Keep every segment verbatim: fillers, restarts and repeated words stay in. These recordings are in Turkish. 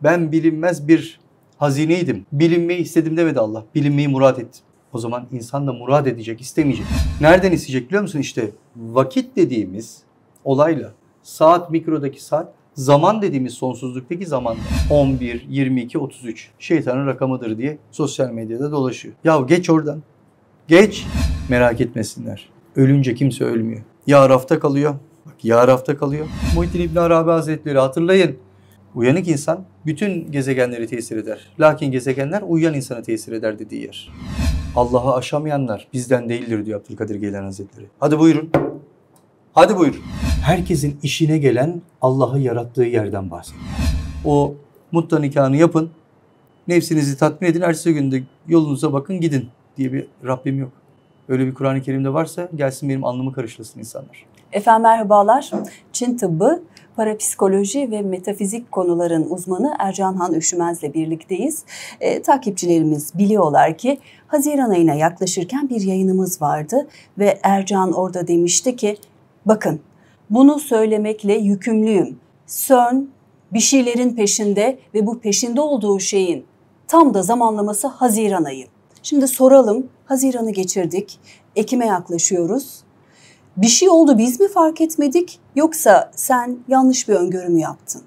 Ben bilinmez bir hazineydim. Bilinmeyi istedim demedi Allah. Bilinmeyi murad ettim. O zaman insan da murad edecek, istemeyecek. Nereden isteyecek biliyor musun? İşte vakit dediğimiz olayla, saat mikrodaki saat, zaman dediğimiz sonsuzluktaki zaman on bir, yirmi iki, otuz üç şeytanın rakamıdır diye sosyal medyada dolaşıyor. Ya geç oradan. Geç. Merak etmesinler. Ölünce kimse ölmüyor. Ya rafta kalıyor. Bak ya rafta kalıyor. Muhittin İbn Arabi Hazretleri hatırlayın. Uyanık insan bütün gezegenleri tesir eder. Lakin gezegenler uyuyan insana tesir eder dediği yer. Allah'ı aşamayanlar bizden değildir diyor Abdülkadir Geylani Hazretleri. Hadi buyurun. Hadi buyurun. Herkesin işine gelen Allah'ı yarattığı yerden bahsediyor. O mutta nikahını yapın. Nefsinizi tatmin edin. Ertesi günde yolunuza bakın gidin diye bir Rabbim yok. Öyle bir Kur'an-ı Kerim'de varsa gelsin benim alnımı karıştırsın insanlar. Efendim merhabalar. Çin tıbbı, parapsikoloji ve metafizik konuların uzmanı Ercan Han Üşümez'le birlikteyiz. E, takipçilerimiz biliyorlar ki Haziran ayına yaklaşırken bir yayınımız vardı ve Ercan orada demişti ki bakın bunu söylemekle yükümlüyüm. CERN bir şeylerin peşinde ve bu peşinde olduğu şeyin tam da zamanlaması Haziran ayı. Şimdi soralım, Haziran'ı geçirdik, Ekim'e yaklaşıyoruz. Bir şey oldu biz mi fark etmedik yoksa sen yanlış bir öngörü mü yaptın?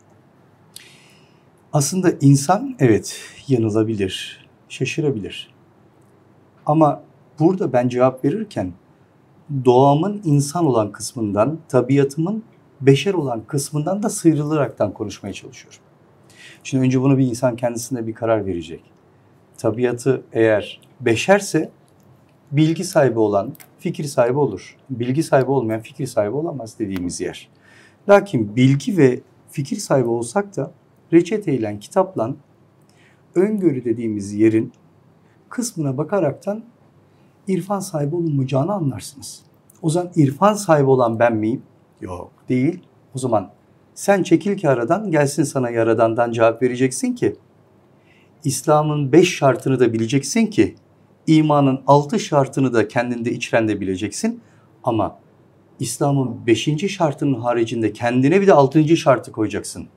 Aslında insan evet yanılabilir, şaşırabilir. Ama burada ben cevap verirken doğamın insan olan kısmından, tabiatımın beşer olan kısmından da sıyrılaraktan konuşmaya çalışıyorum. Şimdi önce bunu bir insan kendisine bir karar verecek. Tabiatı eğer beşerse bilgi sahibi olan fikir sahibi olur. Bilgi sahibi olmayan fikir sahibi olamaz dediğimiz yer. Lakin bilgi ve fikir sahibi olsak da reçeteyle, kitapla öngörü dediğimiz yerin kısmına bakaraktan irfan sahibi olunmayacağını anlarsınız. O zaman irfan sahibi olan ben miyim? Yok değil. O zaman sen çekil ki aradan, gelsin sana yaradandan cevap vereceksin ki İslam'ın beş şartını da bileceksin ki İmanın altı şartını da kendinde içrende bileceksin. Ama İslam'ın beşinci şartının haricinde kendine bir de altıncı şartı koyacaksın.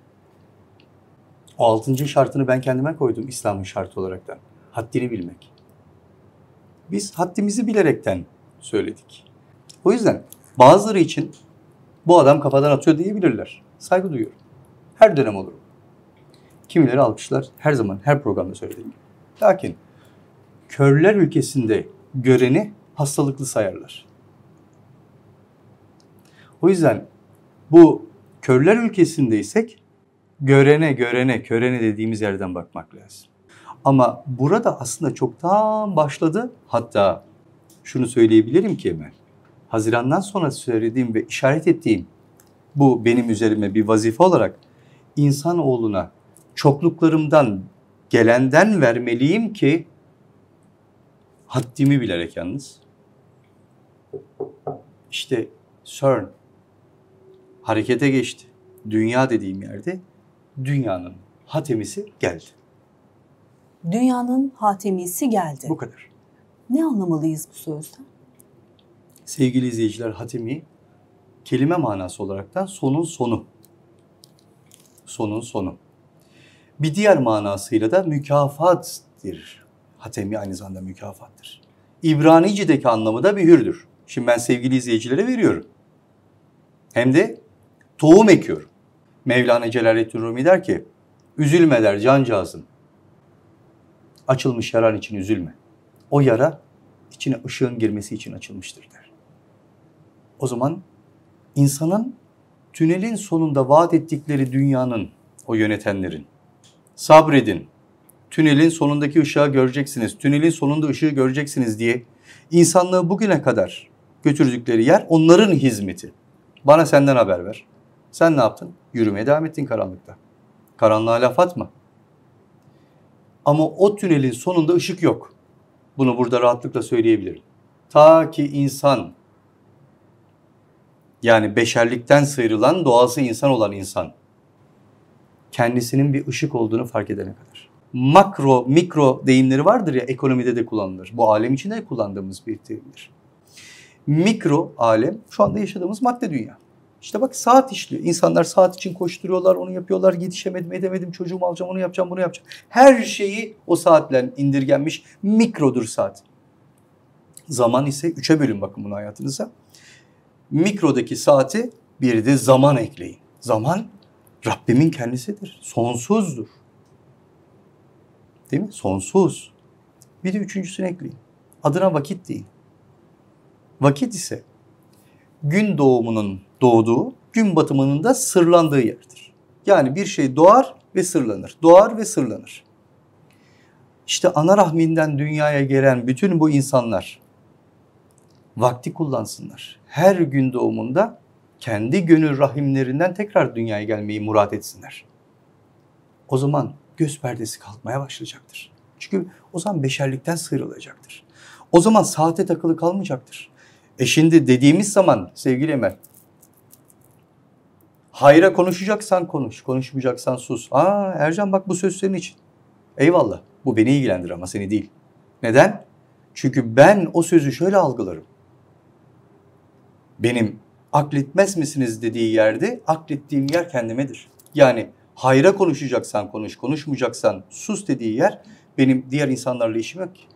O altıncı şartını ben kendime koydum İslam'ın şartı olaraktan. Haddini bilmek. Biz haddimizi bilerekten söyledik. O yüzden bazıları için bu adam kafadan atıyor diyebilirler. Saygı duyuyorum. Her dönem olur. Kimileri alkışlar. Her zaman, her programda söylediğim gibi. Lakin körler ülkesinde göreni hastalıklı sayarlar. O yüzden bu körler ülkesindeysek görene, görene, körene dediğimiz yerden bakmak lazım. Ama burada aslında çoktan başladı. Hatta şunu söyleyebilirim ki Emel, Haziran'dan sonra söylediğim ve işaret ettiğim bu benim üzerime bir vazife olarak insanoğluna çokluklarımdan gelenden vermeliyim ki haddimi bilerek yalnız. İşte CERN harekete geçti. Dünya dediğim yerde dünyanın hatemisi geldi. Dünyanın hatemisi geldi. Bu kadar. Ne anlamalıyız bu sözden? Sevgili izleyiciler, hatemi kelime manası olaraktan sonun sonu. Sonun sonu. Bir diğer manasıyla da mükafattir. Hatemi aynı zamanda mükafattır. İbranice'deki anlamı da mühürdür. Şimdi ben sevgili izleyicilere veriyorum. Hem de tohum ekiyorum. Mevlana Celaleddin Rumi der ki, üzülme der cancağızım. Açılmış yaran için üzülme. O yara içine ışığın girmesi için açılmıştır der. O zaman insanın tünelin sonunda vaat ettikleri dünyanın, o yönetenlerin, sabredin, tünelin sonundaki ışığı göreceksiniz, tünelin sonunda ışığı göreceksiniz diye insanlığı bugüne kadar götürdükleri yer onların hizmeti. Bana senden haber ver. Sen ne yaptın? Yürümeye devam ettin karanlıkta. Karanlığa laf atma. Ama o tünelin sonunda ışık yok. Bunu burada rahatlıkla söyleyebilirim. Ta ki insan, yani beşerlikten sıyrılan, doğası insan olan insan, kendisinin bir ışık olduğunu fark edene kadar. Makro, mikro deyimleri vardır ya, ekonomide de kullanılır. Bu alem içinde de kullandığımız bir deyimdir. Mikro alem, şu anda yaşadığımız madde dünya. İşte bak saat işliyor. İnsanlar saat için koşturuyorlar, onu yapıyorlar. Yetişemedim, edemedim, çocuğumu alacağım, onu yapacağım, bunu yapacağım. Her şeyi o saatle indirgenmiş. Mikrodur saat. Zaman ise üçe bölün bakın bunu hayatınıza. Mikrodaki saati bir de zaman ekleyin. Zaman Rabbimin kendisidir. Sonsuzdur. Değil mi? Sonsuz. Bir de üçüncüsünü ekleyin. Adına vakit deyin. Vakit ise gün doğumunun doğduğu, gün batımının da sırlandığı yerdir. Yani bir şey doğar ve sırlanır. Doğar ve sırlanır. İşte ana rahminden dünyaya gelen bütün bu insanlar vakti kullansınlar. Her gün doğumunda kendi gönül rahimlerinden tekrar dünyaya gelmeyi murat etsinler. O zaman göz perdesi kalkmaya başlayacaktır. Çünkü o zaman beşerlikten sıyrılacaktır. O zaman saate takılı kalmayacaktır. E şimdi dediğimiz zaman sevgili Emel, hayra konuşacaksan konuş, konuşmayacaksan sus. Aa Ercan bak bu söz senin için. Eyvallah, bu beni ilgilendirir ama seni değil. Neden? Çünkü ben o sözü şöyle algılarım. Benim akletmez misiniz dediği yerde aklettiğim yer kendimedir. Yani hayra konuşacaksan konuş, konuşmayacaksan sus dediği yer benim diğer insanlarla işim yok ki.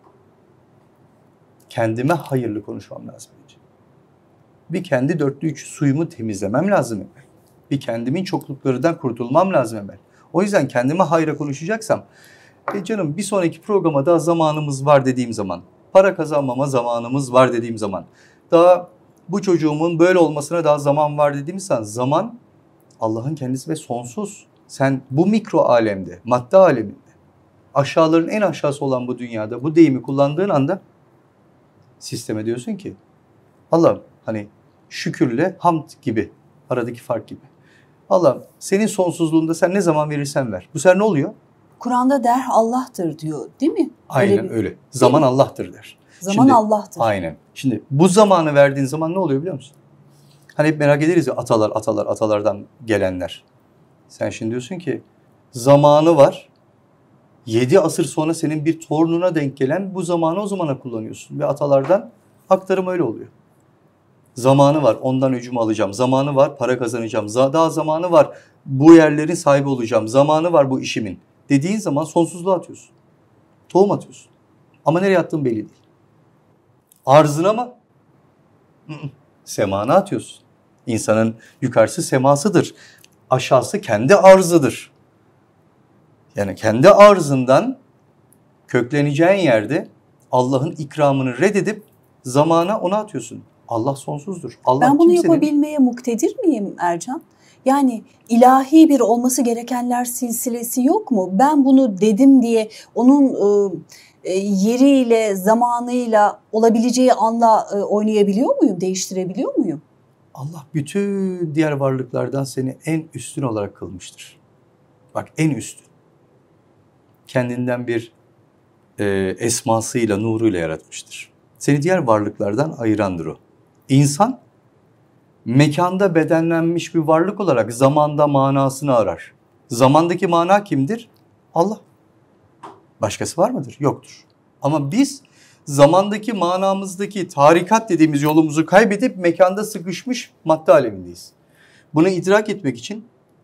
Kendime hayırlı konuşmam lazım. Bir kendi dörtlü üç suyumu temizlemem lazım Emel. Bir kendimin çokluklarından kurtulmam lazım Emel. O yüzden kendime hayra konuşacaksam, e canım bir sonraki programa daha zamanımız var dediğim zaman, para kazanmama zamanımız var dediğim zaman, daha bu çocuğumun böyle olmasına daha zaman var dediğim zaman, zaman Allah'ın kendisi ve sonsuz. Sen bu mikro alemde, madde aleminde, aşağıların en aşağısı olan bu dünyada bu deyimi kullandığın anda sisteme diyorsun ki Allah'ım hani şükürle hamd gibi aradaki fark gibi. Allah'ım senin sonsuzluğunda sen ne zaman verirsen ver. Bu sefer ne oluyor? Kur'an'da der Allah'tır diyor değil mi? Aynen öyle. öyle. Zaman Allah'tır der. Zaman Şimdi, Allah'tır. Aynen. Şimdi bu zamanı verdiğin zaman ne oluyor biliyor musun? Hani hep merak ederiz ya atalar atalar atalardan gelenler. Sen şimdi diyorsun ki zamanı var. Yedi asır sonra senin bir torununa denk gelen bu zamanı o zamana kullanıyorsun. Ve atalardan aktarım öyle oluyor. Zamanı var, ondan öcümü alacağım. Zamanı var, para kazanacağım. Daha zamanı var, bu yerlerin sahibi olacağım. Zamanı var bu işimin. Dediğin zaman sonsuzluğa atıyorsun. Tohum atıyorsun. Ama nereye attığın belli değil. Arzına mı? Semana atıyorsun. İnsanın yukarısı semasıdır. Aşağısı kendi arzıdır. Yani kendi arzından kökleneceğin yerde Allah'ın ikramını reddedip zamana ona atıyorsun. Allah sonsuzdur. Allah ben bunu kimsenin... yapabilmeye muktedir miyim Ercan? Yani ilahi bir olması gerekenler silsilesi yok mu? Ben bunu dedim diye onun e, yeriyle, zamanıyla, olabileceği anla e, oynayabiliyor muyum, değiştirebiliyor muyum? Allah bütün diğer varlıklardan seni en üstün olarak kılmıştır. Bak en üstün. Kendinden bir e, esmasıyla, nuruyla yaratmıştır. Seni diğer varlıklardan ayırandır o. İnsan mekanda bedenlenmiş bir varlık olarak zamanda manasını arar. Zamandaki mana kimdir? Allah. Başkası var mıdır? Yoktur. Ama biz zamandaki manamızdaki tarikat dediğimiz yolumuzu kaybedip mekanda sıkışmış madde alemindeyiz. Bunu idrak etmek için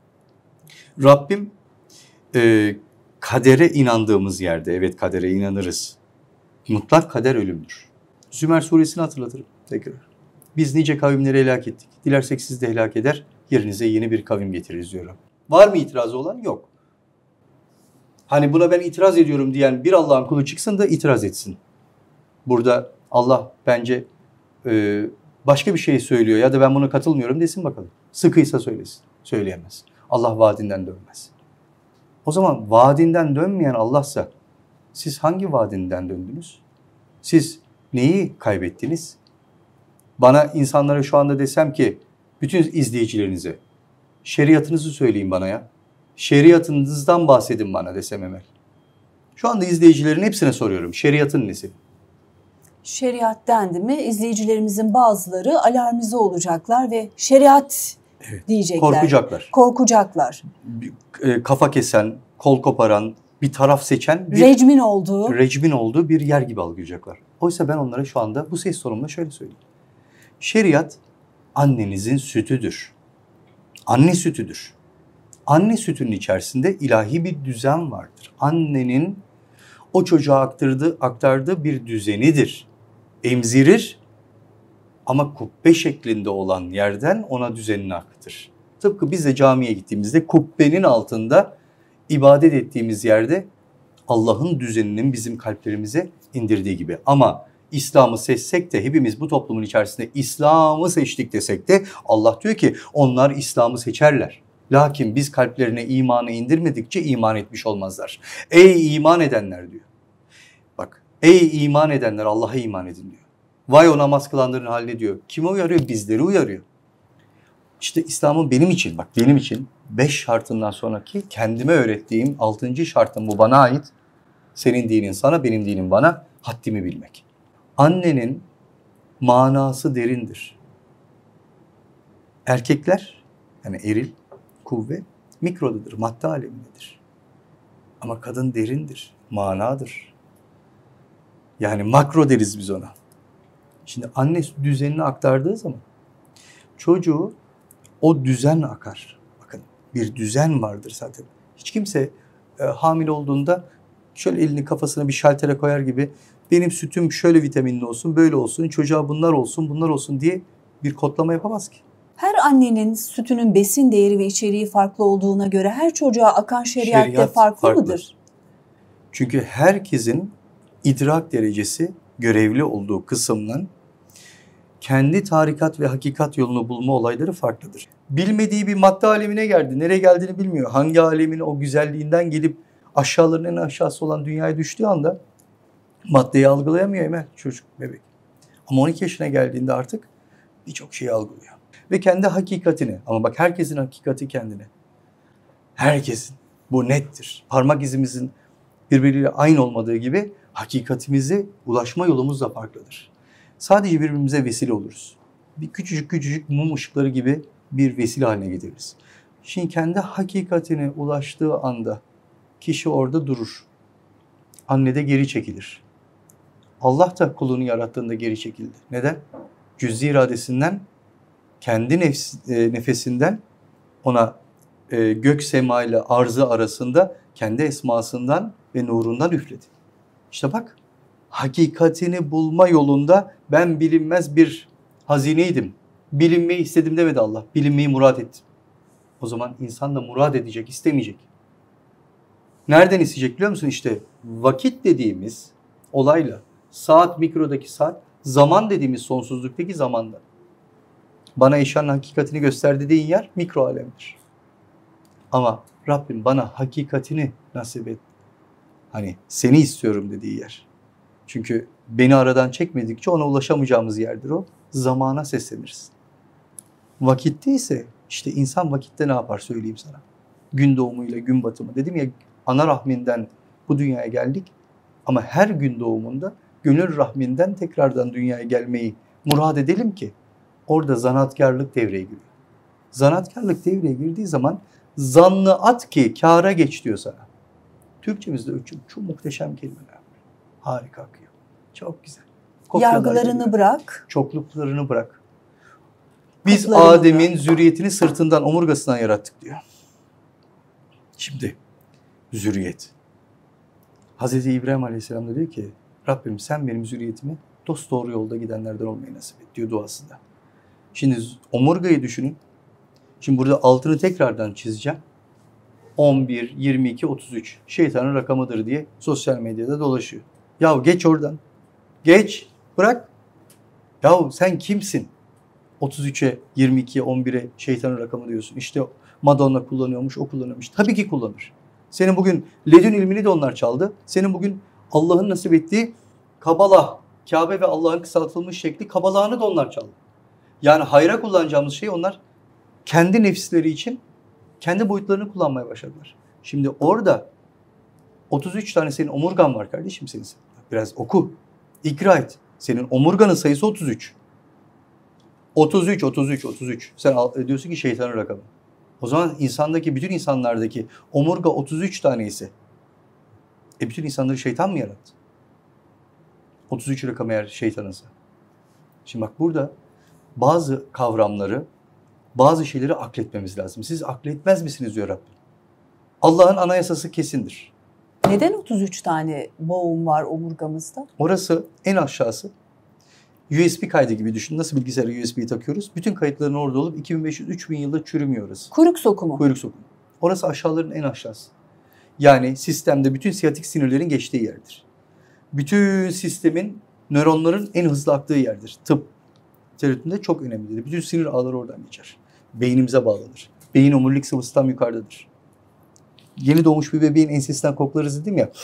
Rabbim e, kadere inandığımız yerde, evet kadere inanırız. Mutlak kader ölümdür. Zümer suresini hatırlatırım tekrar. Biz nice kavimleri helak ettik. Dilersek siz de helak eder, yerinize yeni bir kavim getiririz diyor. Var mı itirazı olan? Yok. Hani buna ben itiraz ediyorum diyen bir Allah'ın kulu çıksın da itiraz etsin. Burada Allah bence e, başka bir şey söylüyor ya da ben buna katılmıyorum desin bakalım. Sıkıysa söylesin. Söyleyemez. Allah vaadinden dönmez. O zaman vaadinden dönmeyen Allah'sa siz hangi vaadinden döndünüz? Siz neyi kaybettiniz? Bana insanlara şu anda desem ki bütün izleyicilerinize şeriatınızı söyleyin bana ya. Şeriatınızdan bahsedin bana desem Emel. Şu anda izleyicilerin hepsine soruyorum. Şeriatın nesi? Şeriat dendi mi izleyicilerimizin bazıları alarmize olacaklar ve şeriat evet, diyecekler. Korkacaklar. Korkacaklar. Kafa kesen, kol koparan, bir taraf seçen, bir recmin olduğu. recmin olduğu bir yer gibi algılayacaklar. Oysa ben onlara şu anda bu ses tonumla şöyle söyleyeyim. Şeriat annenizin sütüdür. Anne sütüdür. Anne sütünün içerisinde ilahi bir düzen vardır. Annenin o çocuğa aktardığı, aktardığı bir düzenidir. Emzirir ama kubbe şeklinde olan yerden ona düzenini akıtır. Tıpkı biz de camiye gittiğimizde kubbenin altında ibadet ettiğimiz yerde Allah'ın düzeninin bizim kalplerimize indirdiği gibi. Ama İslam'ı seçsek de hepimiz bu toplumun içerisinde İslam'ı seçtik desek de Allah diyor ki onlar İslam'ı seçerler. Lakin biz kalplerine imanı indirmedikçe iman etmiş olmazlar. Ey iman edenler diyor. Bak ey iman edenler Allah'a iman edin diyor. Vay o namaz kılanların haline diyor. Kimi uyarıyor? Bizleri uyarıyor. İşte İslam'ın benim için bak benim için beş şartından sonraki kendime öğrettiğim altıncı şartım bu bana ait. Senin dinin sana, benim dinim bana, haddimi bilmek. Annenin manası derindir. Erkekler yani eril, kuvve mikrodadır, madde alemindedir. Ama kadın derindir, manadır. Yani makro deriz biz ona. Şimdi anne düzenini aktardığı zaman çocuğu o düzen akar. Bakın bir düzen vardır zaten. Hiç kimse e, hamile olduğunda şöyle elini kafasına bir şaltere koyar gibi benim sütüm şöyle vitaminli olsun, böyle olsun, çocuğa bunlar olsun, bunlar olsun diye bir kodlama yapamaz ki. Her annenin sütünün besin değeri ve içeriği farklı olduğuna göre her çocuğa akan şeriat, Şeriat de farklı, farklı mıdır? Çünkü herkesin idrak derecesi görevli olduğu kısımdan kendi tarikat ve hakikat yolunu bulma olayları farklıdır. Bilmediği bir madde alemine geldi. Nereye geldiğini bilmiyor. Hangi alemin o güzelliğinden gelip aşağıların en aşağısı olan dünyaya düştüğü anda maddeyi algılayamıyor Emel çocuk, bebek. Ama on iki yaşına geldiğinde artık birçok şeyi algılıyor. Ve kendi hakikatini, ama bak herkesin hakikati kendine. Herkesin. Bu nettir. Parmak izimizin birbiriyle aynı olmadığı gibi hakikatimize ulaşma yolumuz da farklıdır. Sadece birbirimize vesile oluruz. Bir küçücük küçücük mum ışıkları gibi bir vesile haline getiririz. Şimdi kendi hakikatine ulaştığı anda kişi orada durur. Anne de geri çekilir. Allah da kulunu yarattığında geri çekildi. Neden? Cüz'i iradesinden, kendi nefs, e, nefesinden ona e, gök sema ile arzı arasında kendi esmasından ve nurundan üfledi. İşte bak, hakikatini bulma yolunda ben bilinmez bir hazineydim. Bilinmeyi istedim demedi Allah. Bilinmeyi murad ettim. O zaman insan da murad edecek, istemeyecek. Nereden isteyecek biliyor musun? İşte vakit dediğimiz olayla, saat mikrodaki saat, zaman dediğimiz sonsuzluktaki zamanda. Bana eşyanın hakikatini göster dediğin yer mikro alemdir. Ama Rabbim bana hakikatini nasip et. Hani seni istiyorum dediği yer. Çünkü beni aradan çekmedikçe ona ulaşamayacağımız yerdir o. Zamana sesleniriz. Vakitte ise işte insan vakitte ne yapar söyleyeyim sana. Gün doğumuyla gün batımı. Dedim ya ana rahminden bu dünyaya geldik. Ama her gün doğumunda gönül rahminden tekrardan dünyaya gelmeyi murad edelim ki orada zanaatkarlık devreye giriyor. Zanaatkarlık devreye girdiği zaman zannı at ki kâra geç diyor sana. Türkçemizde çok, çok muhteşem kelimeler var. Harika akıyor. Çok güzel. Yargılarını bırak. Çokluklarını bırak. Biz Koplarını Adem'in bırak. zürriyetini sırtından, omurgasından yarattık diyor. Şimdi zürriyet. Hazreti İbrahim Aleyhisselam da diyor ki Rabbim sen benim zürriyetimi dosdoğru yolda gidenlerden olmayı nasip et diyor duasında. Şimdi omurgayı düşünün. Şimdi burada altını tekrardan çizeceğim. on bir, yirmi iki, otuz üç şeytanın rakamıdır diye sosyal medyada dolaşıyor. Ya geç oradan. Geç. Bırak. Ya sen kimsin? otuz üçe, yirmi ikiye, on bire şeytanın rakamı diyorsun. İşte Madonna kullanıyormuş, o kullanıyormuş. Tabii ki kullanır. Senin bugün ledün ilmini de onlar çaldı. Senin bugün Allah'ın nasip ettiği Kabala, Kabe ve Allah'ın kısaltılmış şekli Kabala'nı da onlar çaldı. Yani hayra kullanacağımız şeyi onlar kendi nefisleri için kendi boyutlarını kullanmaya başladılar. Şimdi orada otuz üç tane senin omurgan var kardeşim senin. Biraz oku. İkra et. Senin omurganın sayısı otuz üç. otuz üç, otuz üç, otuz üç. Sen diyorsun ki şeytanın rakamı. O zaman insandaki, bütün insanlardaki omurga otuz üç tane ise e bütün insanları şeytan mı yarattı? otuz üç rakam eğer şeytanınsa. Şimdi bak burada bazı kavramları, bazı şeyleri akletmemiz lazım. Siz akletmez misiniz diyor Rabbim. Allah'ın anayasası kesindir. Neden otuz üç tane boğum var omurgamızda? Orası en aşağısı. U S B kaydı gibi düşün. Nasıl bilgisayara U S B'yi takıyoruz? Bütün kayıtların orada olup iki bin beş yüz üç bin yılda çürümüyor orası. Kuyruk sokumu. Kuyruk sokumu. Orası aşağıların en aşağısı. Yani sistemde bütün siyatik sinirlerin geçtiği yerdir. Bütün sistemin, nöronların en hızlı aktığı yerdir. Tıp literatüründe çok önemlidir. Bütün sinir ağları oradan geçer. Beynimize bağlanır. Beyin omurilik sıvısı tam yukarıdadır. Yeni doğmuş bir bebeğin ensesinden koklarız dedim ya.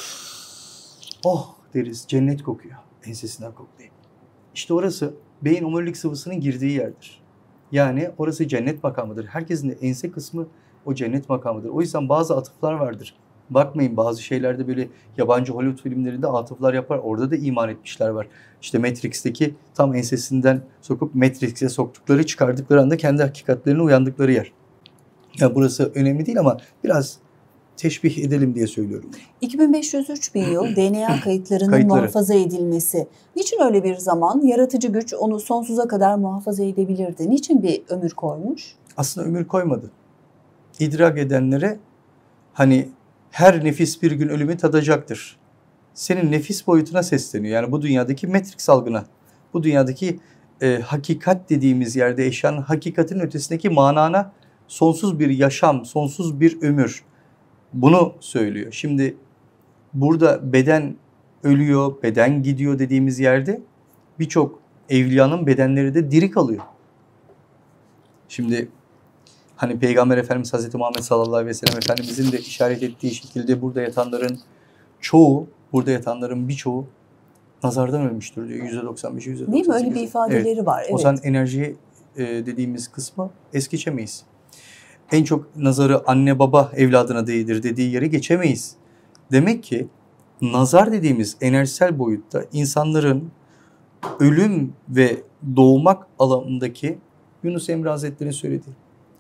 Oh deriz, cennet kokuyor. Ensesinden koklayayım. İşte orası beyin omurilik sıvısının girdiği yerdir. Yani orası cennet makamıdır. Herkesin de ense kısmı o cennet makamıdır. O yüzden bazı atıflar vardır. Bakmayın bazı şeylerde böyle yabancı Hollywood filmlerinde atıflar yapar. Orada da iman etmişler var. İşte Matrix'teki tam ensesinden sokup Matrix'e soktukları, çıkardıkları anda kendi hakikatlerine uyandıkları yer. Ya burası önemli değil ama biraz teşbih edelim diye söylüyorum. iki bin beş yüz üç bin yıl D N A kayıtlarının Kayıtları. muhafaza edilmesi. Niçin öyle bir zaman? Yaratıcı güç onu sonsuza kadar muhafaza edebilirdi. Niçin bir ömür koymuş? Aslında ömür koymadı. İdrak edenlere hani her nefis bir gün ölümü tadacaktır. Senin nefis boyutuna sesleniyor. Yani bu dünyadaki Matrix algına. Bu dünyadaki e, hakikat dediğimiz yerde eşyanın hakikatin ötesindeki manana sonsuz bir yaşam, sonsuz bir ömür. Bunu söylüyor. Şimdi burada beden ölüyor, beden gidiyor dediğimiz yerde birçok evliyanın bedenleri de diri kalıyor. Şimdi hani Peygamber Efendimiz Hazreti Muhammed sallallahu aleyhi ve sellem Efendimizin de işaret ettiği şekilde burada yatanların çoğu, burada yatanların birçoğu nazardan ölmüştür diyor. yüzde doksan beş, yüzde doksan sekiz. Değil mi? Öyle bir ifadeleri evet. var. Evet. O zaman enerji e, dediğimiz kısmı es geçemeyiz. En çok nazarı anne baba evladına değdir dediği yere geçemeyiz. Demek ki nazar dediğimiz enerjisel boyutta insanların ölüm ve doğmak alanındaki Yunus Emre Hazretleri'nin söylediği.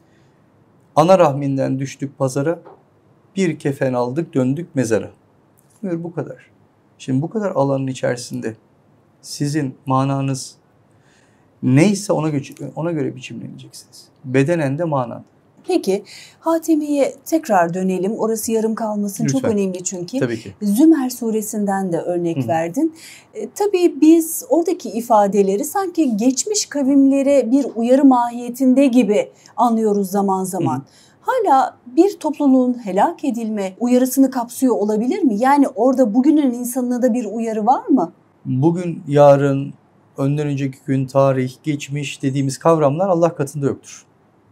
Ana rahminden düştük pazara, bir kefen aldık döndük mezara. Diyor bu kadar. Şimdi bu kadar alanın içerisinde sizin mananız neyse ona göre, ona göre biçimleneceksiniz. Bedenen de manan. Peki Hatemi'ye tekrar dönelim. Orası yarım kalmasın. Lütfen. Çok önemli çünkü. Tabii ki. Zümer suresinden de örnek Hı. verdin. E, tabii biz oradaki ifadeleri sanki geçmiş kavimlere bir uyarı mahiyetinde gibi anlıyoruz zaman zaman. Hı. Hala bir topluluğun helak edilme uyarısını kapsıyor olabilir mi? Yani orada bugünün insanına da bir uyarı var mı? Bugün, yarın, önden önceki gün, tarih, geçmiş dediğimiz kavramlar Allah katında yoktur.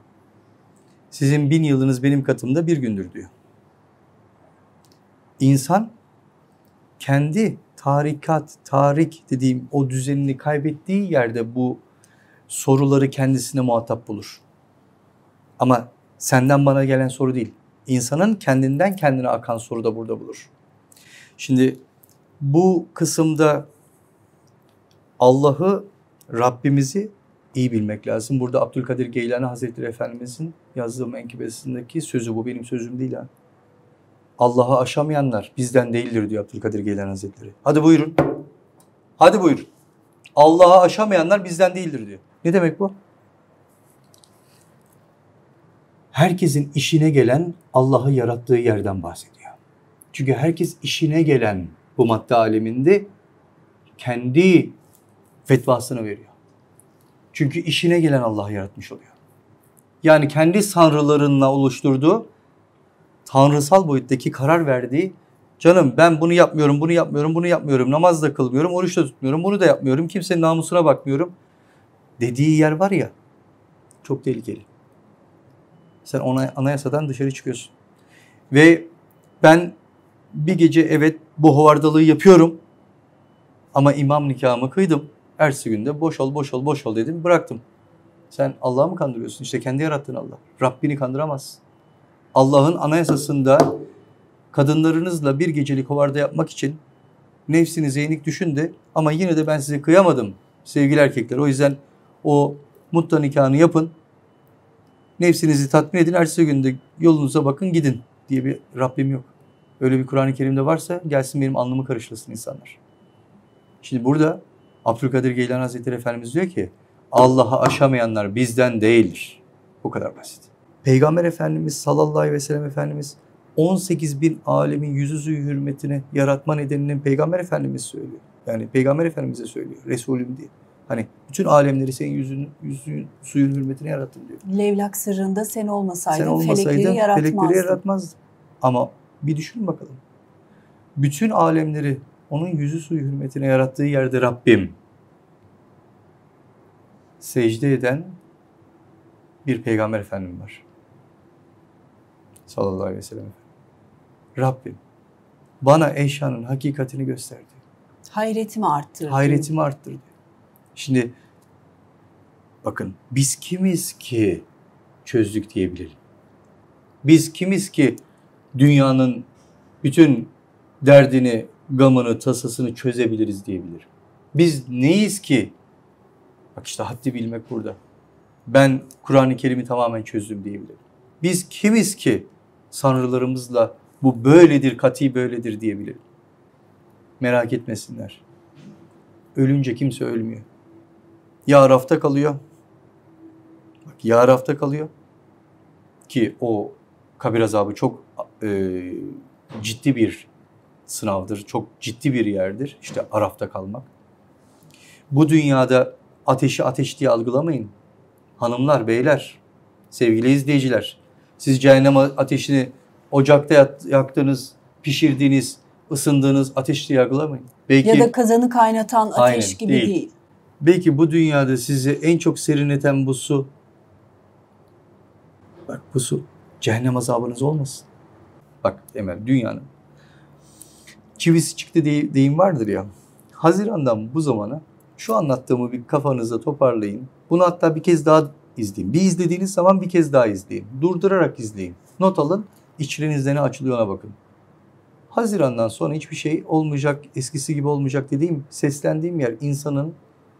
Sizin bin yılınız benim katımda bir gündür diyor. İnsan kendi tarikat, tarik dediğim o düzenini kaybettiği yerde bu soruları kendisine muhatap bulur. Ama senden bana gelen soru değil. İnsanın kendinden kendine akan soru da burada bulur. Şimdi bu kısımda Allah'ı, Rabbimizi iyi bilmek lazım. Burada Abdülkadir Geylani Hazretleri Efendimizin yazdığı menkıbesindeki sözü, bu benim sözüm değil ha. Allah'ı aşamayanlar bizden değildir diyor Abdülkadir Geylani Hazretleri. Hadi buyurun. Hadi buyurun. Allah'ı aşamayanlar bizden değildir diyor. Ne demek bu? Herkesin işine gelen Allah'ı yarattığı yerden bahsediyor. Çünkü herkes işine gelen bu madde aleminde kendi fetvasını veriyor. Çünkü işine gelen Allah'ı yaratmış oluyor. Yani kendi sanrılarınla oluşturduğu tanrısal boyuttaki karar verdiği, canım ben bunu yapmıyorum, bunu yapmıyorum, bunu yapmıyorum, namaz da kılmıyorum, oruç da tutmuyorum, bunu da yapmıyorum, kimsenin namusuna bakmıyorum dediği yer var ya, çok tehlikeli. Sen ona, anayasadan dışarı çıkıyorsun. Ve ben bir gece evet bu hovardalığı yapıyorum ama imam nikahımı kıydım. Ertesi günde boş ol, boş ol, boş ol dedim, bıraktım. Sen Allah'ı mı kandırıyorsun? İşte kendi yarattığın Allah. Rabbini kandıramaz. Allah'ın anayasasında kadınlarınızla bir gecelik hovarda yapmak için nefsinize yenik düşün de ama yine de ben size kıyamadım sevgili erkekler. O yüzden o mutta nikahını yapın. Nefsinizi tatmin edin. Ertesi günde yolunuza bakın gidin diye bir Rabbim yok. Öyle bir Kur'an-ı Kerim'de varsa gelsin benim alnımı karışlasın insanlar. Şimdi burada Abdülkadir Geylani Hazretleri Efendimiz diyor ki Allah'ı aşamayanlar bizden değildir. Bu kadar basit. Peygamber Efendimiz sallallahu aleyhi ve sellem Efendimiz on sekiz bin alemin yüzü suyu hürmetine yaratma nedeninin Peygamber Efendimiz söylüyor. Yani Peygamber Efendimiz'e söylüyor. Resulüm diye. Hani bütün alemleri senin yüzün, yüzün suyun hürmetine yarattım diyor. Levlak sırrında sen olmasaydın, sen olmasaydın felekleri yaratmazdın. Felekleri yaratmazdın. Ama bir düşünün bakalım. Bütün alemleri onun yüzü suyu hürmetine yarattığı yerde Rabbim secde eden bir Peygamber Efendim var. Sallallahu aleyhi ve sellem. Rabbim bana eşyanın hakikatini gösterdi. Hayretimi arttırdı. Hayretimi arttırdı. Şimdi bakın biz kimiz ki çözdük diyebilelim. Biz kimiz ki dünyanın bütün derdini, gamını, tasasını çözebiliriz diyebilirim. Biz neyiz ki? Bak işte haddi bilmek burada. Ben Kur'an-ı Kerim'i tamamen çözdüm diyebilirim. Biz kimiz ki sanrılarımızla bu böyledir, kati böyledir diyebilirim. Merak etmesinler. Ölünce kimse ölmüyor. Ya Araf'ta kalıyor. Bak ya Araf'ta kalıyor. Ki o kabir azabı çok e, ciddi bir sınavdır. Çok ciddi bir yerdir. İşte Araf'ta kalmak. Bu dünyada ateşi ateş diye algılamayın. Hanımlar, beyler, sevgili izleyiciler. Siz cehennem ateşini ocakta yaktığınız, pişirdiğiniz, ısındığınız ateş diye algılamayın. Belki, ya da kazanı kaynatan ateş aynen, gibi değil. değil. Belki bu dünyada sizi en çok serinleten bu su, bak bu su cehennem azabınız olmasın. Bak Emel, dünyanın çivisi çıktı diye deyim vardır ya. Haziran'dan bu zamana şu anlattığımı bir kafanızda toparlayın. Bunu hatta bir kez daha izleyin. Bir izlediğiniz zaman bir kez daha izleyin. Durdurarak izleyin. Not alın. İçlerinizde ne açılıyor ona bakın. Haziran'dan sonra hiçbir şey olmayacak, eskisi gibi olmayacak dediğim, seslendiğim yer insanın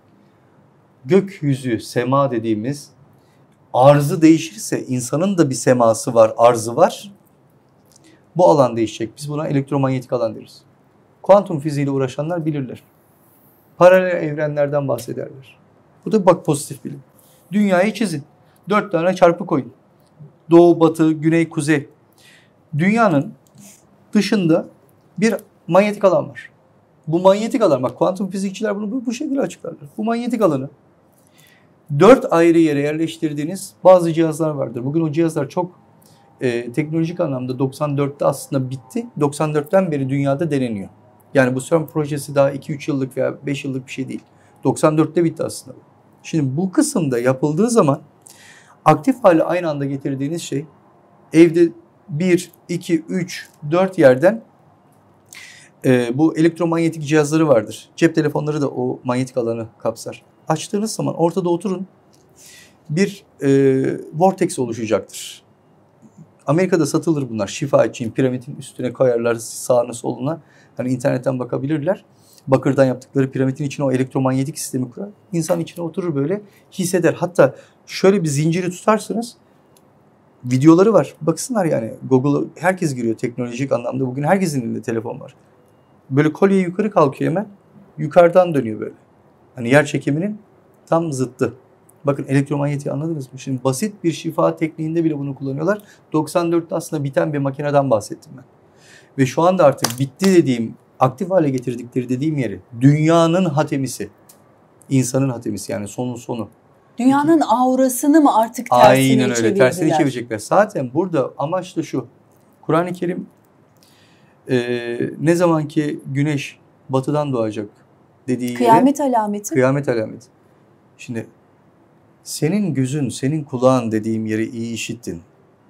gökyüzü, sema dediğimiz arzı değişirse insanın da bir seması var, arzı var. Bu alan değişecek. Biz buna elektromanyetik alan deriz. Kuantum fiziğiyle uğraşanlar bilirler. Paralel evrenlerden bahsederler. Bu da bak pozitif bilim. Dünyayı çizin. Dört tane çarpı koyun. Doğu, batı, güney, kuzey. Dünyanın dışında bir manyetik alan var. Bu manyetik alan, bak kuantum fizikçiler bunu bu, bu şekilde açıklarlar. Bu manyetik alanı dört ayrı yere yerleştirdiğiniz bazı cihazlar vardır. Bugün o cihazlar çok e, teknolojik anlamda doksan dörtte aslında bitti. doksan dörtten beri dünyada deneniyor. Yani bu CERN projesi daha iki üç yıllık veya beş yıllık bir şey değil. doksan dörtte bitti aslında. Şimdi bu kısımda yapıldığı zaman aktif hale aynı anda getirdiğiniz şey evde bir, iki, üç, dört yerden e, bu elektromanyetik cihazları vardır. Cep telefonları da o manyetik alanı kapsar. Açtığınız zaman ortada oturun, bir e, vortex oluşacaktır. Amerika'da satılır bunlar. Şifa için piramidin üstüne koyarlar sağına soluna. Hani internetten bakabilirler. Bakırdan yaptıkları piramidin içine o elektromanyetik sistemi kurar. İnsan içine oturur böyle hisseder. Hatta şöyle bir zinciri tutarsınız. Videoları var. Baksınlar yani. Google'a herkes giriyor teknolojik anlamda. Bugün herkesin elinde telefon var. Böyle kolye yukarı kalkıyor hemen. Yukarıdan dönüyor böyle. Hani yer çekiminin tam zıttı. Bakın elektromanyetiği anladınız mı? Şimdi basit bir şifa tekniğinde bile bunu kullanıyorlar. doksan dörtte aslında biten bir makineden bahsettim ben. Ve şu anda artık bitti dediğim, aktif hale getirdikleri dediğim yeri dünyanın hatemisi. İnsanın hatemisi yani sonun sonu. Dünyanın aurasını mı artık tersine çevirdiler? Aynen öyle, tersine çevirecekler. Zaten burada amaç da şu. Kur'an-ı Kerim e, ne zaman ki güneş batıdan doğacak dediği kıyamet yere, alameti. Kıyamet alameti. Şimdi senin gözün, senin kulağın dediğim yeri iyi işittin.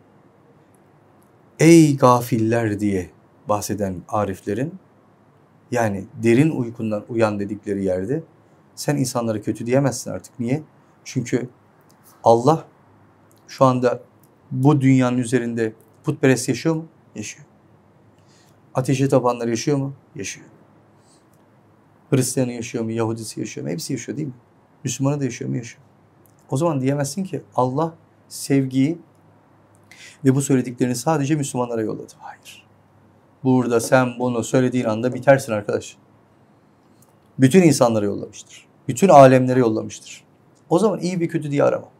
Ey gafiller diye bahseden ariflerin, yani derin uykundan uyan dedikleri yerde sen insanlara kötü diyemezsin artık. Niye? Çünkü Allah şu anda bu dünyanın üzerinde putperest yaşıyor mu? Yaşıyor. Ateşe tapanlar yaşıyor mu? Yaşıyor. Hristiyanı yaşıyor mu? Yahudisi yaşıyor mu? Hepsi yaşıyor değil mi? Müslümanı da yaşıyor mu? Yaşıyor. O zaman diyemezsin ki Allah sevgiyi ve bu söylediklerini sadece Müslümanlara yolladı. Hayır. Burada sen bunu söylediğin anda bitersin arkadaş. Bütün insanlara yollamıştır. Bütün alemlere yollamıştır. O zaman iyi bir kötü diye arama.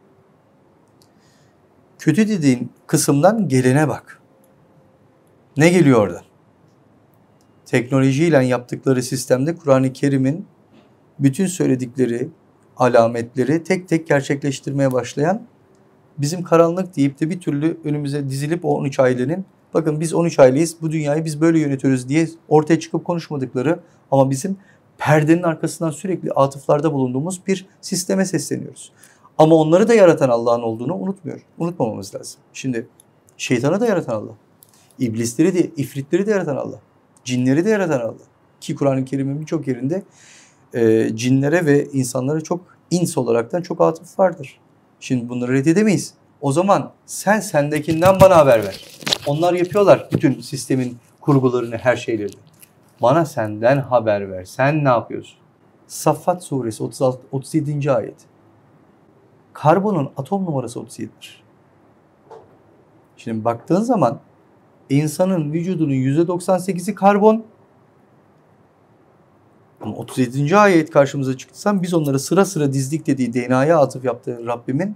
Kötü dediğin kısımdan gelene bak. Ne geliyor oradan? Teknolojiyle yaptıkları sistemde Kur'an-ı Kerim'in bütün söyledikleri alametleri tek tek gerçekleştirmeye başlayan, bizim karanlık deyip de bir türlü önümüze dizilip o on üç ailenin, bakın biz on üç aileyiz, bu dünyayı biz böyle yönetiyoruz diye ortaya çıkıp konuşmadıkları ama bizim perdenin arkasından sürekli atıflarda bulunduğumuz bir sisteme sesleniyoruz. Ama onları da yaratan Allah'ın olduğunu unutmuyor. Unutmamamız lazım. Şimdi şeytanı da yaratan Allah. İblisleri de, ifritleri de yaratan Allah. Cinleri de yaratan Allah. Ki Kur'an-ı Kerim'in birçok yerinde e, cinlere ve insanlara çok ins olaraktan çok atıf vardır. Şimdi bunları reddedemeyiz. O zaman sen sendekinden bana haber ver. Onlar yapıyorlar bütün sistemin kurgularını, her şeylerini. Bana senden haber ver. Sen ne yapıyorsun? Saffat suresi otuz altı, otuz yedinci ayet. Karbonun atom numarası otuz yedidir. Şimdi baktığın zaman insanın vücudunun yüzde doksan sekizi karbon. Ama otuz yedinci ayet karşımıza çıktıysa biz onları sıra sıra dizdik dediği D N A'ya atıf yaptığı Rabbimin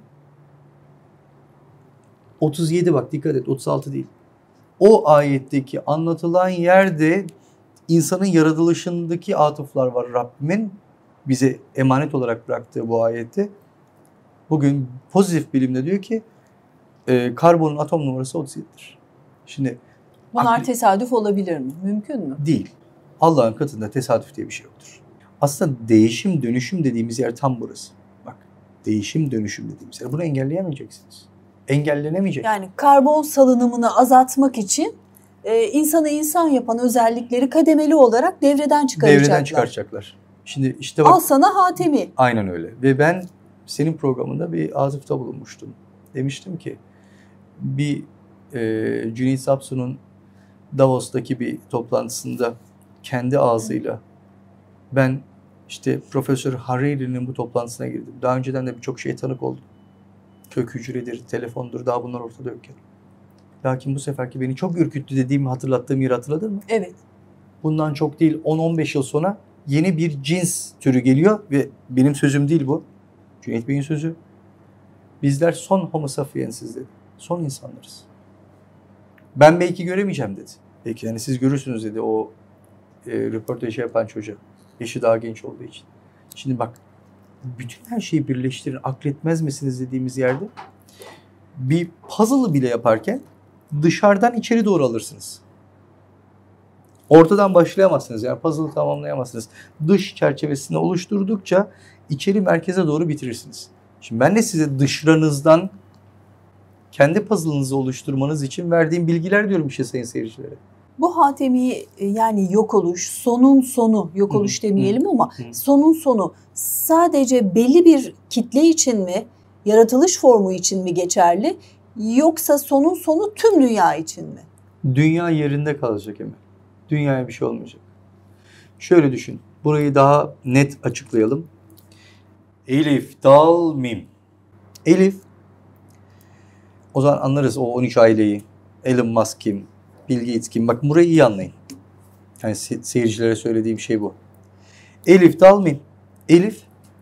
otuz yedi, bak dikkat et, otuz altı değil. O ayetteki anlatılan yerde insanın yaratılışındaki atıflar var Rabbimin bize emanet olarak bıraktığı bu ayeti. Bugün pozitif bilimde diyor ki e, karbonun atom numarası otuz yedidir. Şimdi bunlar akli, tesadüf olabilir mi? Mümkün mü? Değil. Allah'ın katında tesadüf diye bir şey yoktur. Aslında değişim dönüşüm dediğimiz yer tam burası. Bak, değişim dönüşüm dediğimiz yer. Bunu engelleyemeyeceksiniz. Engellenemeyecek. Yani karbon salınımını azaltmak için e, insanı insan yapan özellikleri kademeli olarak devreden çıkaracaklar. Devreden çıkaracaklar. Şimdi işte bak. Al sana Hatemi. Aynen öyle. Ve ben senin programında bir atıfta bulunmuştum. Demiştim ki bir e, Cüneyt Sapsu'nun Davos'taki bir toplantısında kendi ağzıyla ben işte Profesör Harari'nin bu toplantısına girdim. Daha önceden de birçok şeye tanık oldum. Kök hücredir, telefondur, daha bunlar ortada yokken. Lakin bu seferki beni çok ürküttü dediğimi hatırlattığım yeri hatırladın mı? Evet. Bundan çok değil on on beş yıl sonra yeni bir cins türü geliyor ve benim sözüm değil bu. Cüneyt Bey'in sözü. Bizler son homo sapiensiz dedi. Son insanlarız. Ben belki göremeyeceğim dedi. Belki yani siz görürsünüz dedi o e, röportajı yapan çocuğa. Yaşı daha genç olduğu için. Şimdi bak, bütün her şeyi birleştirin, akletmez misiniz dediğimiz yerde bir puzzle'ı bile yaparken dışarıdan içeri doğru alırsınız. Ortadan başlayamazsınız. Yani puzzle'ı tamamlayamazsınız. Dış çerçevesini oluşturdukça içeri merkeze doğru bitirirsiniz. Şimdi ben de size dışranızdan kendi puzzle'ınızı oluşturmanız için verdiğim bilgiler diyorum işte sayın seyircilere. Bu Hatemi yani yok oluş, sonun sonu, yok oluş Hı, demeyelim hı, ama hı. sonun sonu sadece belli bir kitle için mi, yaratılış formu için mi geçerli, yoksa sonun sonu tüm dünya için mi? Dünya yerinde kalacak Emel. Dünyaya bir şey olmayacak. Şöyle düşün. Burayı daha net açıklayalım. Elif, dal, mim. Elif. O zaman anlarız o on üç aileyi. Elon Musk kim? Bill Gates kim? Bakın burayı iyi anlayın. Yani se- seyircilere söylediğim şey bu. Elif, dal, mim. Elif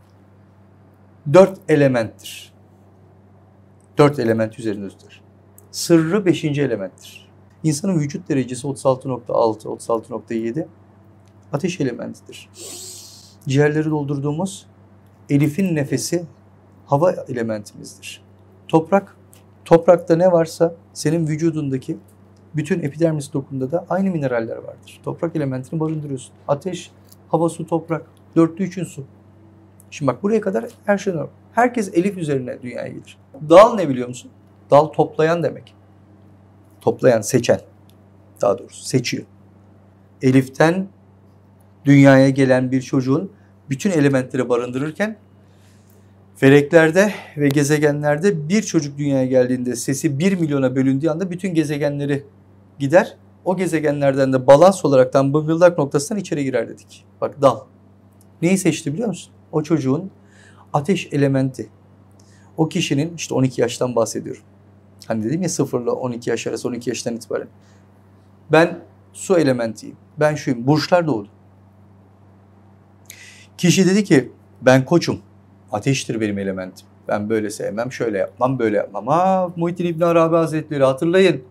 dört elementtir. Dört element üzerinde tutar. Sırrı beşinci elementtir. İnsanın vücut derecesi otuz altı nokta altı, otuz altı nokta yedi. Ateş elementidir. Ciğerleri doldurduğumuz Elif'in nefesi hava elementimizdir. Toprak, toprakta ne varsa senin vücudundaki bütün epidermis dokunda da aynı mineraller vardır. Toprak elementini barındırıyorsun. Ateş, hava, su, toprak. Dörtlü üçün su. Şimdi bak buraya kadar her şey normal. Herkes Elif üzerine dünyaya gelir. Dal ne biliyor musun? Dal toplayan demek. Toplayan, seçen. Daha doğrusu seçiyor. Elif'ten dünyaya gelen bir çocuğun bütün elementleri barındırırken feleklerde ve gezegenlerde bir çocuk dünyaya geldiğinde sesi bir milyona bölündüğü anda bütün gezegenleri gider. O gezegenlerden de balans olaraktan bıngıldak noktasından içeri girer dedik. Bak dal. Neyi seçti biliyor musun? O çocuğun ateş elementi. O kişinin işte on iki yaştan bahsediyorum. Hani dedim ya sıfırla on iki yaş arası on iki yaştan itibaren. Ben su elementiyim. Ben şuyum. Burçlar doğdu. Kişi dedi ki ben koçum. Ateştir benim elementim. Ben böyle sevmem, şöyle yapmam, böyle yapmam. Aa, Muhittin İbn Arabi Hazretleri hatırlayın.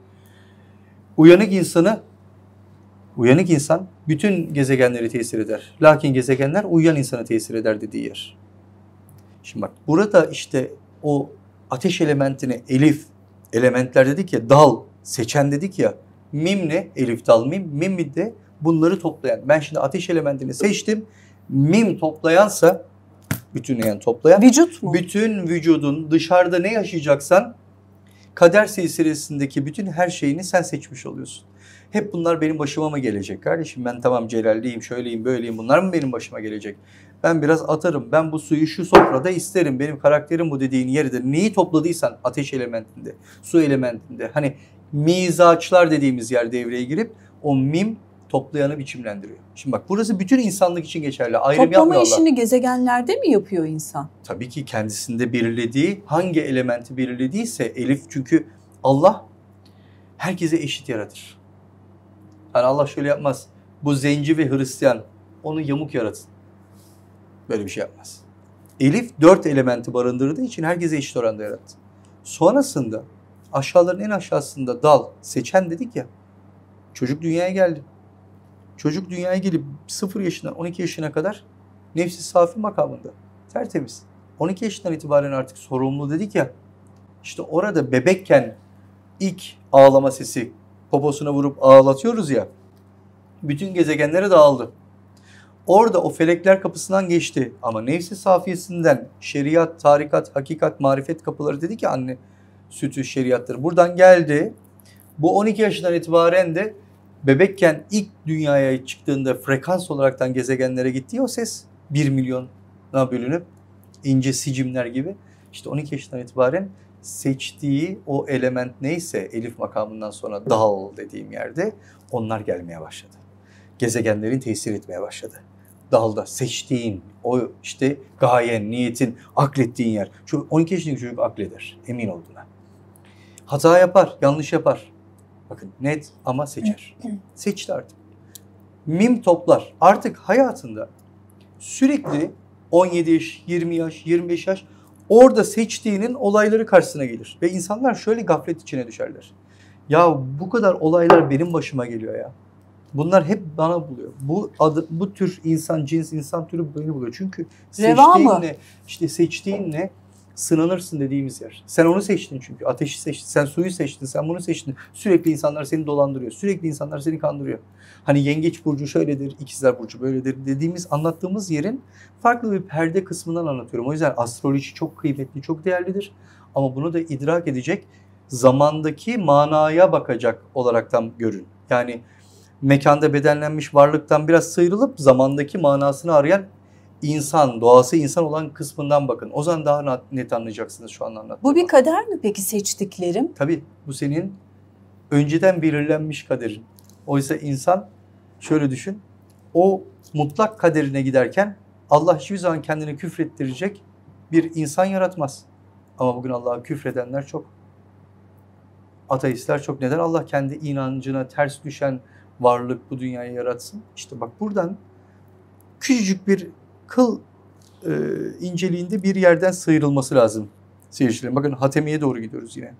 Uyanık insanı, uyanık insan bütün gezegenleri tesir eder. Lakin gezegenler uyuyan insana tesir eder dediği yer. Şimdi bak burada işte o ateş elementini elif, elementler dedik ya, dal, seçen dedik ya. Mim ne? Elif, dal, mim. Mim de bunları toplayan. Ben şimdi ateş elementini seçtim. Mim toplayansa, bütünleyen, toplayan. Vücut mu? Bütün vücudun dışarıda ne yaşayacaksan kader silsilesindeki bütün her şeyini sen seçmiş oluyorsun. Hep bunlar benim başıma mı gelecek kardeşim? Ben tamam celalliyim, şöyleyim, böyleyim. Bunlar mı benim başıma gelecek? Ben biraz atarım. Ben bu suyu şu sofrada isterim. Benim karakterim bu dediğin yeridir. Neyi topladıysan ateş elementinde, su elementinde. Hani mizaçlar dediğimiz yer devreye girip o mim toplayanı biçimlendiriyor. Şimdi bak burası bütün insanlık için geçerli. Ayrım Toplama yapmıyor Allah. işini gezegenlerde mi yapıyor insan? Tabii ki kendisinde belirlediği, hangi elementi belirlediyse elif, çünkü Allah herkese eşit yaratır. Yani Allah şöyle yapmaz. Bu zenci ve Hristiyan onu yamuk yaratın. Böyle bir şey yapmaz. Elif dört elementi barındırdığı için herkese eşit oranda yarattı. Sonrasında aşağıların en aşağısında dal, seçen dedik ya. Çocuk dünyaya geldi. Çocuk dünyaya gelip sıfır yaşından on iki yaşına kadar nefsi safi makamında. Tertemiz. on iki yaşından itibaren artık sorumlu dedik ya. İşte orada bebekken ilk ağlama sesi poposuna vurup ağlatıyoruz ya. Bütün gezegenlere dağıldı. Orada o felekler kapısından geçti. Ama nefsi safiyesinden şeriat, tarikat, hakikat, marifet kapıları dedik ya, anne sütü, şeriatları. Buradan geldi. Bu on iki yaşından itibaren de bebekken ilk dünyaya çıktığında frekans olaraktan gezegenlere gittiği o ses bir milyona bölünüp ince sicimler gibi. İşte on iki yaşından itibaren seçtiği o element neyse elif makamından sonra dal dediğim yerde onlar gelmeye başladı. Gezegenlerin tesir etmeye başladı. Dalda seçtiğin o işte gayen, niyetin, aklettiğin yer. Şu on iki yaşındaki çocuk akleder. Emin ol buna. Hata yapar, yanlış yapar. Bakın net ama seçer. Seçti artık. Mim toplar. Artık hayatında sürekli on yedi yaş, yirmi yaş, yirmi beş yaş orada seçtiğinin olayları karşısına gelir. Ve insanlar şöyle gaflet içine düşerler. Ya bu kadar olaylar benim başıma geliyor ya. Bunlar hep bana buluyor. Bu adı, bu tür insan, cins insan türü beni buluyor. Çünkü seçtiğinle, işte seçtiğinle sınanırsın dediğimiz yer. Sen onu seçtin çünkü. Ateşi seçtin, sen suyu seçtin, sen bunu seçtin. Sürekli insanlar seni dolandırıyor. Sürekli insanlar seni kandırıyor. Hani yengeç burcu şöyledir, ikizler burcu böyledir dediğimiz, anlattığımız yerin farklı bir perde kısmından anlatıyorum. O yüzden astroloji çok kıymetli, çok değerlidir. Ama bunu da idrak edecek, zamandaki manaya bakacak olaraktan görün. Yani mekanda bedenlenmiş varlıktan biraz sıyrılıp zamandaki manasını arayan insan, doğası insan olan kısmından bakın. O zaman daha net anlayacaksınız şu an anlattığımı. Bu bir kader mi peki seçtiklerim? Tabii bu senin önceden belirlenmiş kaderin. Oysa insan şöyle düşün, o mutlak kaderine giderken Allah hiçbir zaman kendini küfrettirecek bir insan yaratmaz. Ama bugün Allah'a küfredenler çok. Ateistler çok. Neden Allah kendi inancına ters düşen varlık bu dünyayı yaratsın? İşte bak buradan küçücük bir kıl e, inceliğinde bir yerden sıyrılması lazım seyircilerim. Bakın Hatemi'ye doğru gidiyoruz yine.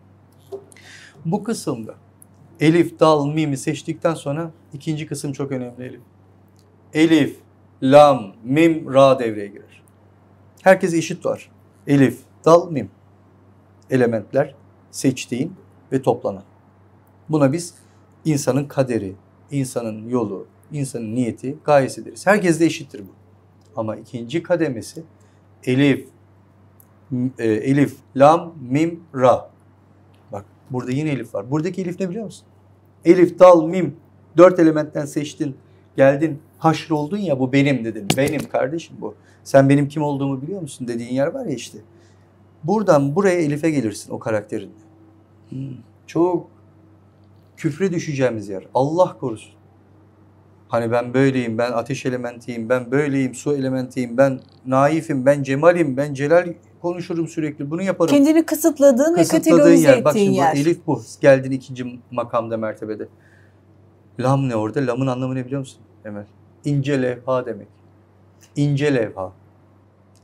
Bu kısımda elif, dal, mim'i seçtikten sonra ikinci kısım çok önemli elif. Elif, lam, mim, ra devreye girer. Herkes eşit var. Elif, dal, mim. Elementler seçtiğin ve toplanan. Buna biz insanın kaderi, insanın yolu, insanın niyeti, gayesi deriz. Herkes de eşittir bu. Ama ikinci kademesi elif, e, elif, lam, mim, ra. Bak burada yine elif var. Buradaki elif ne biliyor musun? Elif, dal, mim. Dört elementten seçtin. Geldin, haşr oldun ya, bu benim dedin. Benim kardeşim bu. Sen benim kim olduğumu biliyor musun dediğin yer var ya işte. Buradan buraya elife gelirsin o karakterinle. Hmm, çok küfre düşeceğimiz yer. Allah korusun. Hani ben böyleyim, ben ateş elementiyim, ben böyleyim, su elementiyim, ben naifim, ben cemalim, ben celal konuşurum sürekli. Bunu yaparım. Kendini kısıtladığın, Kısıtladığın ve kategorize yer. Bak ettiğin şimdi yer. bu elif bu. Geldin ikinci makamda, mertebede. Lam ne orada? Lamın anlamı ne biliyor musun Emel? İnce levha demek. İnce levha.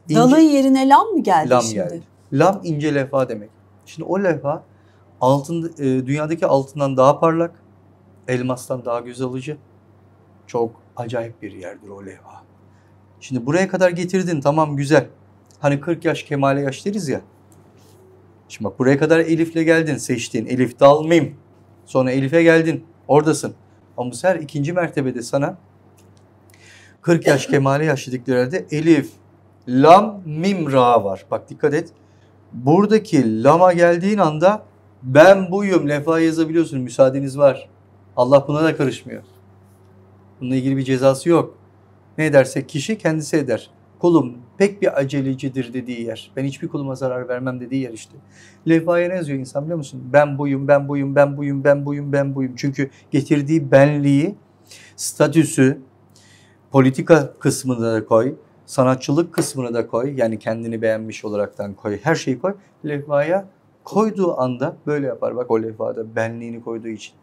İnce, Dalın yerine lam mı geldi lam şimdi? geldi. Lam ince levha demek. Şimdi o levha altın, e, dünyadaki altından daha parlak, elmastan daha göz alıcı. Çok acayip bir yerdir o levha. Şimdi buraya kadar getirdin, tamam güzel. Hani kırk yaş kemale yaş deriz ya. Şimdi bak buraya kadar elifle geldin, seçtin. Elif, dal, mim. Sonra elife geldin, oradasın. Ama bu sefer ikinci mertebede sana kırk yaş kemale yaş dedikleri yerde elif, lam, mim, ra var. Bak dikkat et. Buradaki lama geldiğin anda ben buyum levha yazabiliyorsun. Müsaadeniz var. Allah buna da karışmıyor. Bununla ilgili bir cezası yok. Ne ederse kişi kendisi eder. Kulum pek bir acelecidir dediği yer. Ben hiçbir kuluma zarar vermem dediği yer işte. Levhaya ne yazıyor insan biliyor musun? Ben buyum, ben buyum, ben buyum, ben buyum, ben buyum. Çünkü getirdiği benliği, statüsü, politika kısmını da koy, sanatçılık kısmını da koy. Yani kendini beğenmiş olaraktan koy. Her şeyi koy. Levhaya koyduğu anda böyle yapar. Bak o levhada benliğini koyduğu için.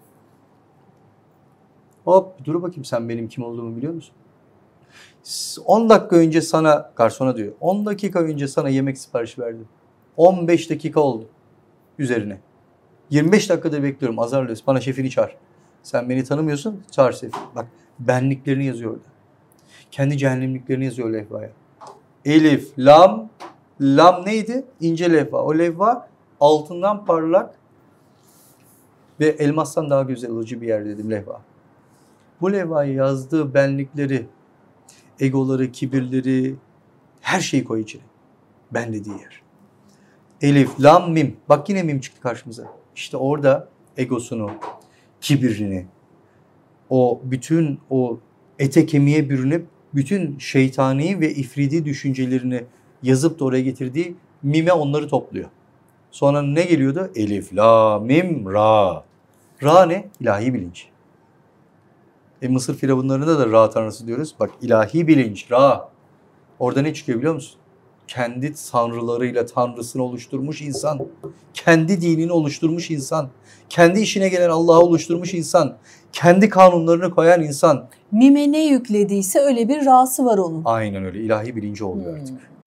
Hop dur bakayım, sen benim kim olduğumu biliyor musun? on dakika önce sana, garsona diyor, on dakika önce sana yemek siparişi verdim. on beş dakika oldu üzerine. yirmi beş dakikadır bekliyorum, azarlıyorsun. Bana şefini çağır. Sen beni tanımıyorsun, çağır şefi. Bak benliklerini yazıyor orada. Kendi cehennemliklerini yazıyor levhaya. Elif, lam, lam neydi? İnce levha. O levha altından parlak ve elmastan daha güzel alıcı bir yer dedim levha. Bu levhayı yazdığı benlikleri, egoları, kibirleri, her şeyi koy içine. Ben dediği yer. Elif, lam, mim. Bak yine mim çıktı karşımıza. İşte orada egosunu, kibirini, o bütün o ete kemiğe bürünüp bütün şeytani ve ifridi düşüncelerini yazıp da oraya getirdiği mime onları topluyor. Sonra ne geliyordu? Elif, la, mim, ra. Ra ne? İlahi bilinç. E Mısır firavunlarında da Ra tanrısı diyoruz. Bak ilahi bilinç, Ra. Orada ne çıkıyor biliyor musun? Kendi tanrılarıyla tanrısını oluşturmuş insan. Kendi dinini oluşturmuş insan. Kendi işine gelen Allah'ı oluşturmuş insan. Kendi kanunlarını koyan insan. Mime ne yüklediyse öyle bir ra'sı var onun. Aynen öyle. İlahi bilinci oluyor Hmm. artık.